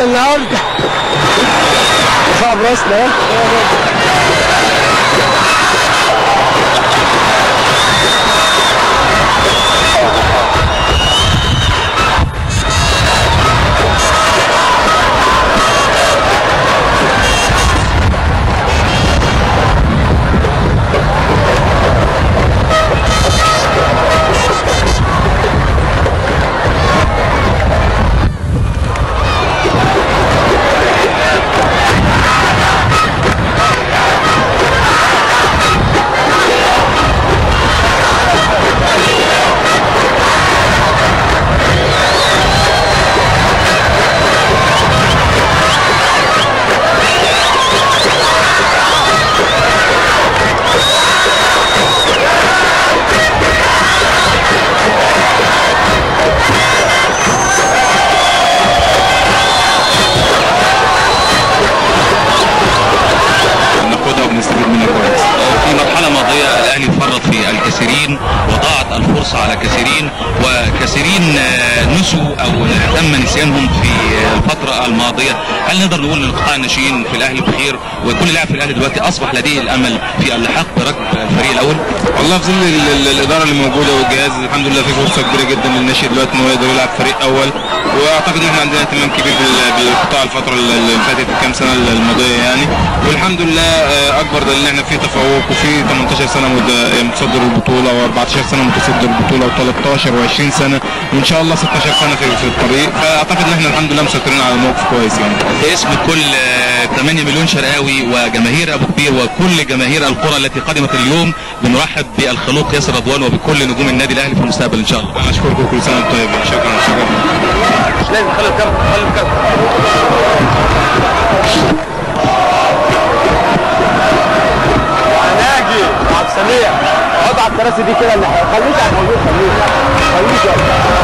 النهارده صعب راسنا. وضاعت الفرصة على كثيرين، وكثيرين نسوا او تم نسيانهم في الفترة الماضية. هل نقدر نقول ان قطاع الناشئين في الاهلي بخير وكل لاعب في الاهلي دلوقتي اصبح لديه الامل في اللحاق بركب الفريق الاول؟ والله في ظل الاداره اللي موجوده والجهاز الحمد لله في فرصه كبيره جدا للناشئ دلوقتي ان هو يقدر يلعب فريق اول، واعتقد ان احنا عندنا اهتمام كبير بالقطاع الفتره اللي فاتت الكام سنه الماضيه يعني، والحمد لله اكبر دليل ان احنا في تفوق وفي 18 سنه متصدر البطوله و14 سنه متصدر البطوله و13 و20 سنه وان شاء الله 16 سنه في الطريق، فاعتقد ان احنا الحمد لله مسيطرين على الموقف كويس يعني. باسم كل 8 مليون شرقاوي وجماهير ابو كبير وكل جماهير القرى التي قدمت اليوم بنرحب بالخلوق ياسر رضوان وبكل نجوم النادي الاهلي في المستقبل ان شاء الله. انا اشكركم كل سنه وانتم طيبين. شكرا. مش لازم خلي الكارت ناجي عبد السميع اقعد على الكراسي دي كده اللي خليك على الموضوع خليك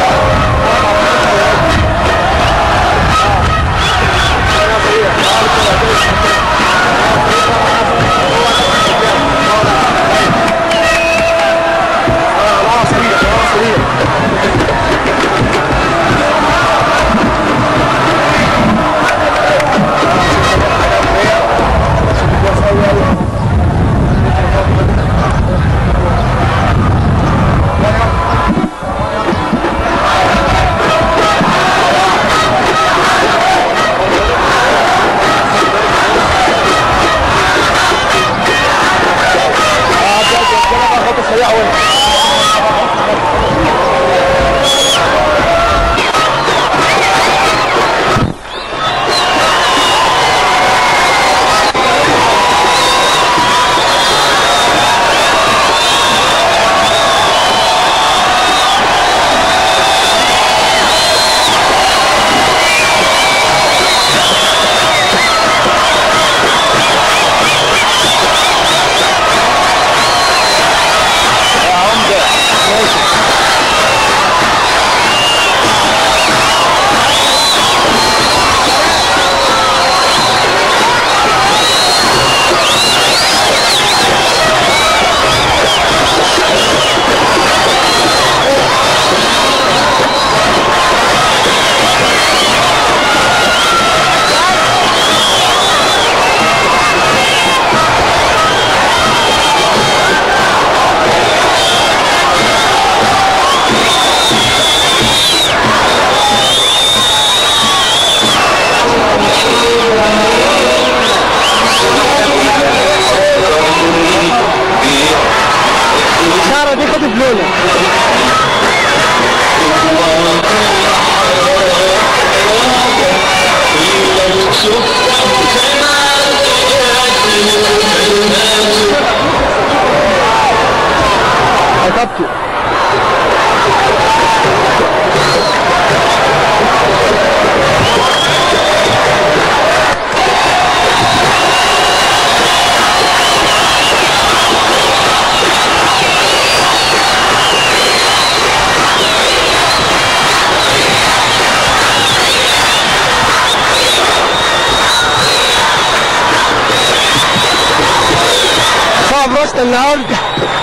النهارده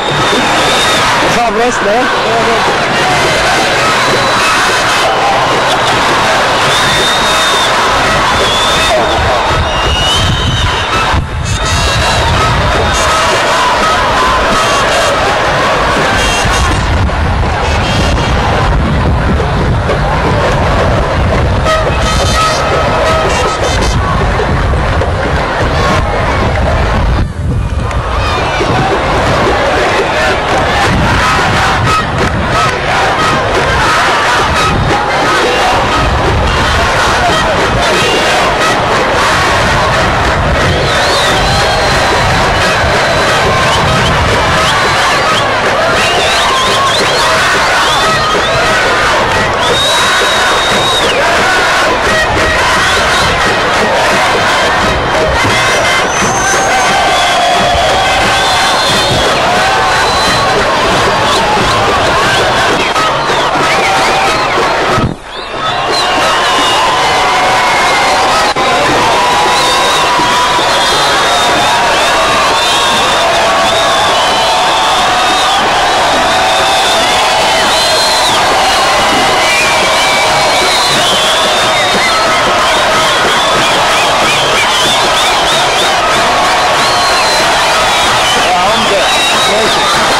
صعب راسنا. ماشي